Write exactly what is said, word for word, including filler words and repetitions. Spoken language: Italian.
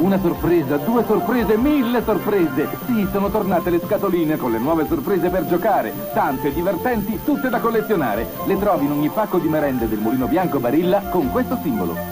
Una sorpresa, due sorprese, mille sorprese! Sì, sono tornate le scatoline con le nuove sorprese per giocare. Tante, divertenti, tutte da collezionare. Le trovi in ogni pacco di merende del Mulino Bianco Barilla con questo simbolo.